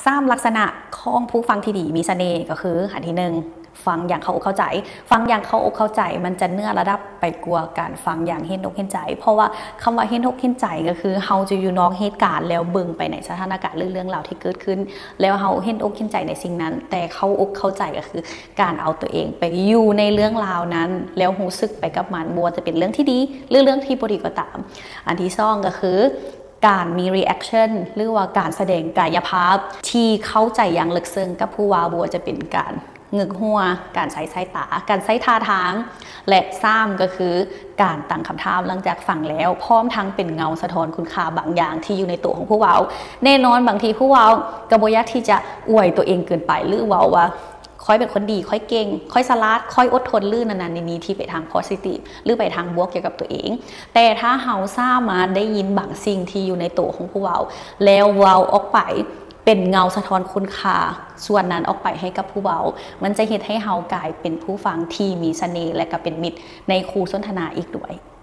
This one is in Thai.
3ลักษณะของผู้ฟังที่ดีมีเสน่ห์ก็คืออันที่1ฟังอย่างเข้าอกเข้าใจฟังอย่างเข้าอกเข้าใจมันจะเนื้อระดับไปกว่าการฟังอย่างเห็นอกเห็นใจเพราะว่าคำว่าเห็นอกเห็นใจก็คือเฮาจะอยู่นอกเหตุการณ์แล้วเบิ่งไปในสถานการณ์เรื่องราวที่เกิดขึ้นแล้วเฮาเห็นอกเห็นใจในสิ่งนั้นแต่เข้าอกเข้าใจก็คือการเอาตัวเองไปอยู่ในเรื่องราวนั้นแล้วรู้สึกไปกับมันบ่ว่าจะเป็นเรื่องที่ดีหรือเรื่องที่บ่ดีก็ตามอันที่2ก็คือการมี reaction หรือว่าการแสดงกายภาพที่เข้าใจอย่างลึกซึ้งกับผู้ว่าบัวจะเป็นการเงึกหัวการใช้สายตาการใช้ท่าทางและ3ก็คือการตั้งคำถามหลังจากฟังแล้วพร้อมทั้งเป็นเงาสะท้อนคุณค่าบางอย่างที่อยู่ในตัวของผู้เว้าแน่นอนบางทีผู้เว้ากระบอยากที่จะอวยตัวเองเกินไปหรือเว้าว่าค่อยเป็นคนดีค่อยเก่งค่อยสลัดค่อยอดทนลื่นนานๆนี้ที่ไปทาง positive หรือไปทางบวกเกี่ยวกับตัวเองแต่ถ้าเฮาสามารถได้ยินบางสิ่งที่อยู่ในตัวของผู้เว้าแล้วเว้าออกไปเป็นเงาสะท้อนคุณค่าส่วนนั้นออกไปให้กับผู้เว้ามันจะเฮ็ดให้เฮากลายเป็นผู้ฟังที่มีเสน่ห์และก็เป็นมิตรในคู่สนทนาอีกด้วย